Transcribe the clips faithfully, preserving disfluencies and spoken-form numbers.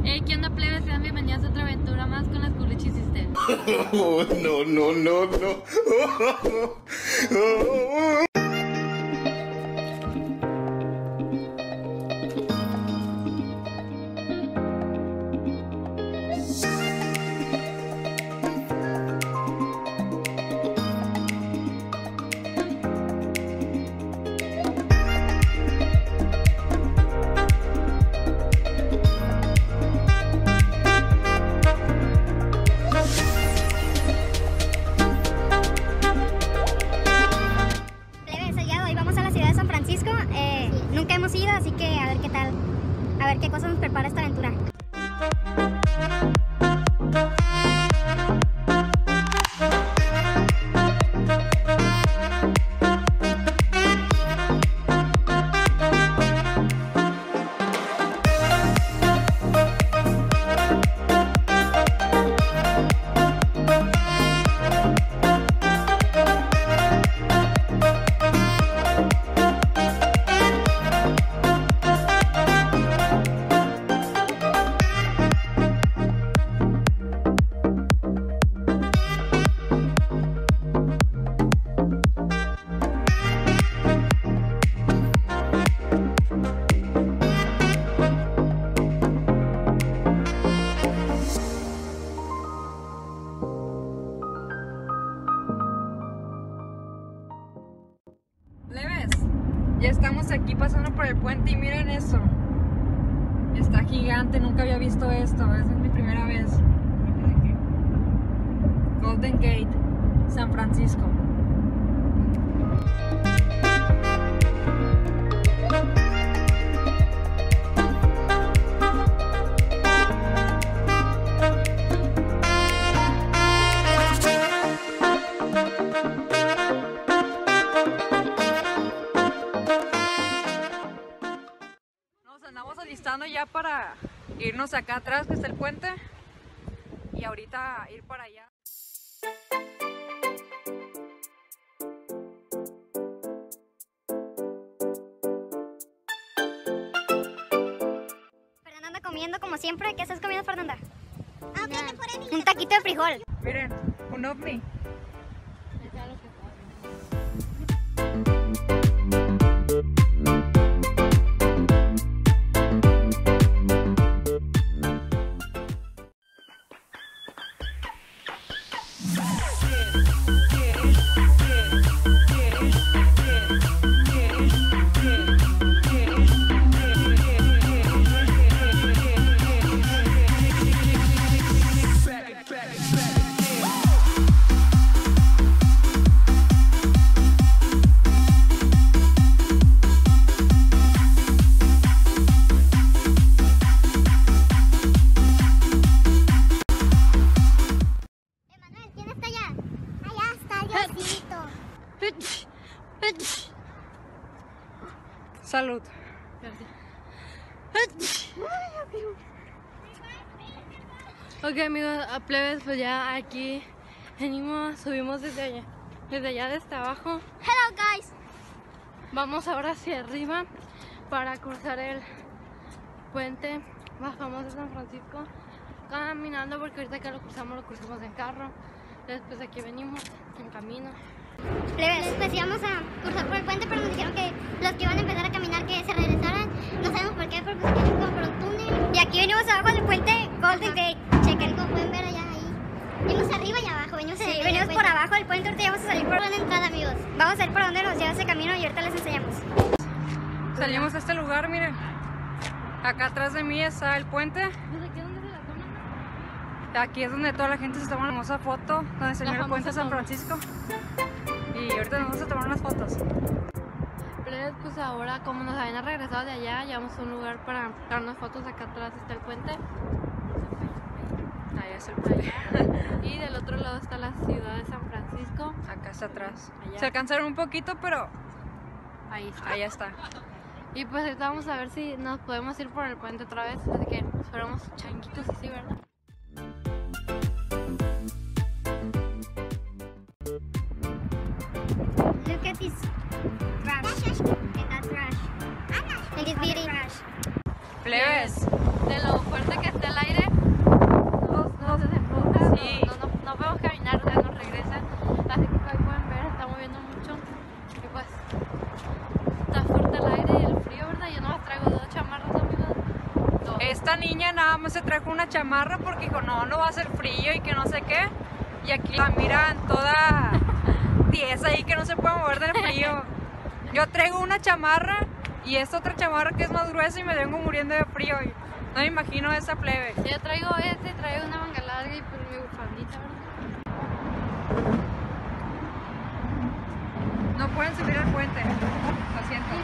Hey, ¿qué onda, plebes? Sean bienvenidos a otra aventura más con las Culichi Sisters. Oh, no, no, no, no. Eh, nunca hemos ido, así que a ver qué tal, a ver qué cosas nos prepara esta aventura. Ya estamos aquí pasando por el puente y miren eso. Está gigante, nunca había visto esto, es mi primera vez. Golden Gate, San Francisco. Andamos alistando ya para irnos acá atrás, que está el puente, y ahorita ir para allá. Fernanda anda comiendo como siempre. ¿Qué estás comiendo, Fernanda? Ah, okay, un taquito de frijol. Miren, un ovni. Salud. Ok, amigos, a plebes, pues ya aquí venimos, subimos desde allá, desde allá desde abajo. Hello, guys. Vamos ahora hacia arriba para cruzar el puente más famoso de San Francisco, caminando, porque ahorita que lo cruzamos, lo cruzamos en carro. Después aquí venimos en camino. Plebes, pues íbamos a cruzar por el puente, pero nos dijeron que los que iban a empezar a caminar que se regresaran. No sabemos por qué, pero pues que como por un túnel. Y aquí venimos abajo del puente Golden Gate. Chequen, como pueden ver allá ahí. Venimos arriba y abajo, venimos, sí, en, venimos por abajo del puente. Ahorita ya vamos a salir por una entrada, amigos. Vamos a ir por donde nos lleva ese camino y ahorita les enseñamos. Salimos a este lugar, miren. Acá atrás de mí está el puente. Aquí es donde toda la gente se toma una hermosa foto, donde se mira el puente de San Francisco. Y ahorita nos vamos a tomar unas fotos. Pero pues ahora, como nos habían regresado de allá, llevamos a un lugar para darnos fotos. Acá atrás está el puente. Ahí es el puente. Y del otro lado está la ciudad de San Francisco. Acá está atrás. Allá. Se alcanzaron un poquito, pero ahí está. Allá está. Y pues ahorita vamos a ver si nos podemos ir por el puente otra vez. Así que esperamos changuitos y sí, ¿verdad? Look at this trash. And that trash. And this beauty. Plebes. De lo fuerte que está el niña nada más se trajo una chamarra porque dijo, no, no va a hacer frío y que no sé qué. Y aquí la miran toda tiesa ahí que no se puede mover del frío. Yo traigo una chamarra y esta otra chamarra que es más gruesa y me vengo muriendo de frío. No me imagino esa plebe. Yo traigo este, traigo una manga larga y pues mi bufandita, ¿verdad? No pueden subir al puente. Lo siento.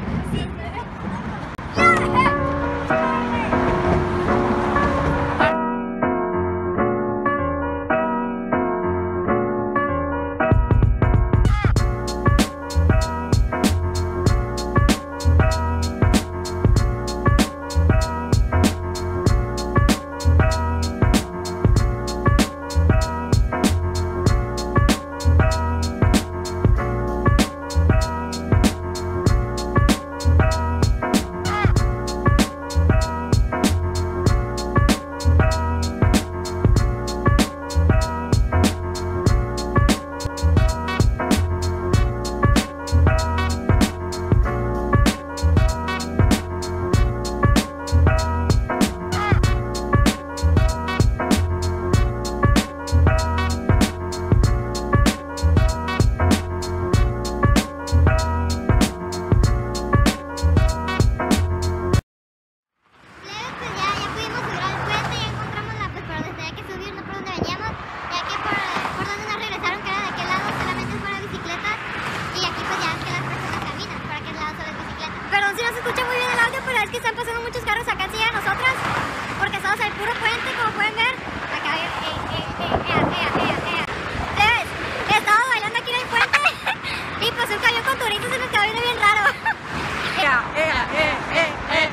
Si no se escucha muy bien el audio, pero es que están pasando muchos carros acá encima de nosotras, porque estamos al puro puente, como pueden ver. Acá, eh, eh, eh, ea, ea, ea, ea. ¿Sabes? Estamos bailando aquí en el puente y pues un camión con turistas se nos quedó viendo bien raro. Ea, ea, eh, eh, eh.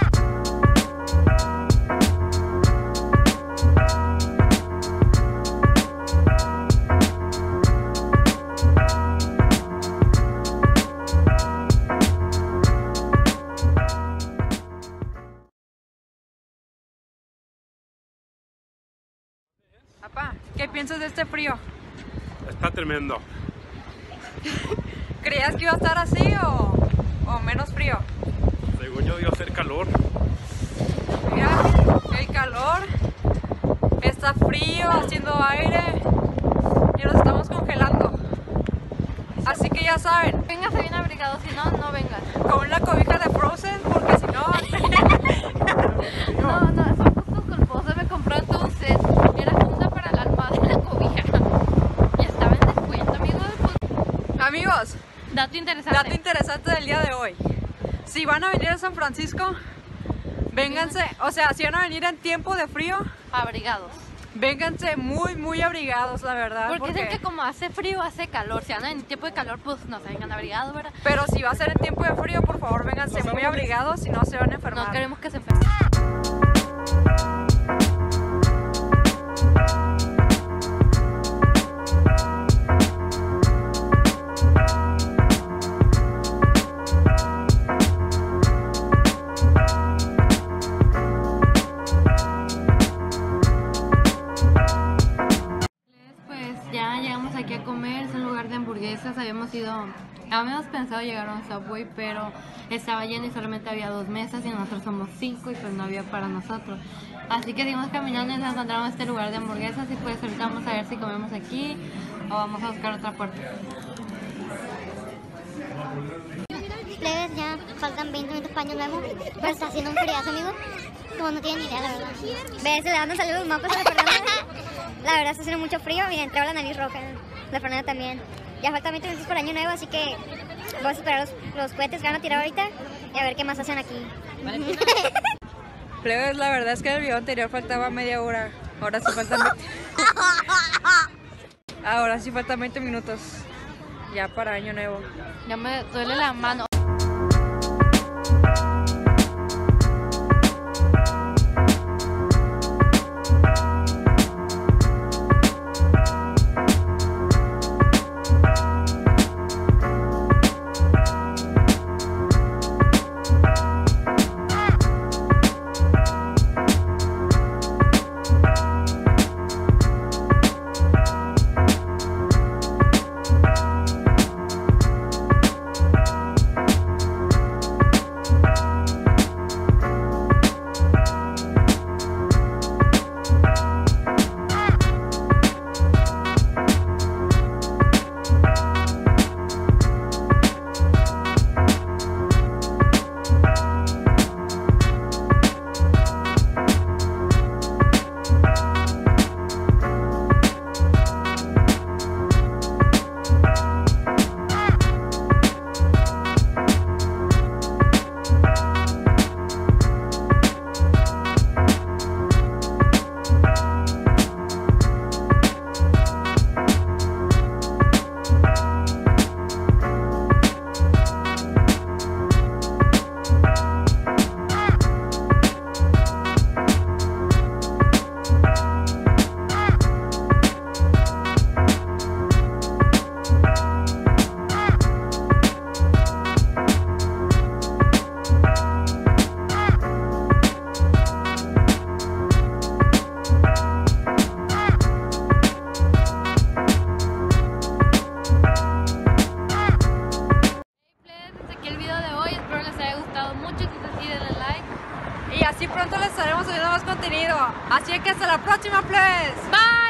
Papá, ¿qué piensas de este frío? Está tremendo. ¿Creías que iba a estar así o, o menos frío? Según yo, iba a hacer calor. Mira, el calor, está frío, haciendo aire y nos estamos congelando. Así que ya saben, Véngase bien abrigado, si no, no vengan. con una cobija de Frozen, porque si no... No, no, son gustos culposos. Me compró entonces, era funda para la almohada de la cobija. Y estaba en descuento, amigos. Pues, Amigos, dato interesante. dato interesante del día de hoy. Si van a venir a San Francisco, vénganse, o sea, si van a venir en tiempo de frío, Abrigados. vénganse muy, muy abrigados, la verdad. Porque dicen que como hace frío, hace calor. Si andan en tiempo de calor, pues no se vengan abrigados, ¿verdad? Pero si va a ser en tiempo de frío, por favor, vénganse muy abrigados, si no se van a enfermar. No queremos que se enfermen. Pues ya llegamos aquí a comer, es un lugar de hamburguesas. Habíamos ido, habíamos pensado llegar a un Subway, pero estaba lleno y solamente había dos mesas y nosotros somos cinco y pues no había para nosotros. Así que seguimos caminando y nos encontramos este lugar de hamburguesas y pues ahorita vamos a ver si comemos aquí o vamos a buscar otra puerta. Plebes, ya faltan veinte minutos para Año Nuevo, pero está haciendo un friazo, amigo. Como no tienen ni idea, la verdad. Ves, le dando saludos mapas a la Fernanda. La verdad está haciendo mucho frío. Miren, traigo la nariz roja. La Fernanda también. Ya faltan veinte minutos para Año Nuevo, así que vamos a esperar los, los cohetes que van a tirar ahorita y a ver qué más hacen aquí. Plebes, la verdad es que en el video anterior faltaba media hora. Ahora sí faltan veinte. Ahora sí faltan veinte minutos. Ya para Año Nuevo. Ya me duele la mano. así pronto les estaremos subiendo más contenido. Así que hasta la próxima, plebes. Bye.